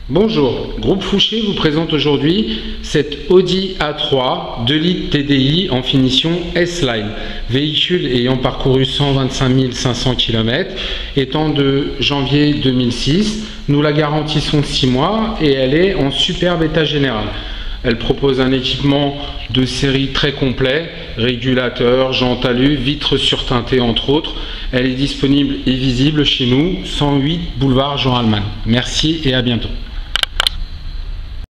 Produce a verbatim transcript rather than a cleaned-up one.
Bonjour, Groupe Fouché vous présente aujourd'hui cette Audi A trois deux litres T D I en finition S-Line, véhicule ayant parcouru cent vingt-cinq mille cinq cents kilomètres, étant de janvier deux mille six. Nous la garantissons six mois et elle est en superbe état général. Elle propose un équipement de série très complet, régulateur, jantes alu, vitres surteintées entre autres. Elle est disponible et visible chez nous, cent huit boulevard Jean Alman. Merci et à bientôt.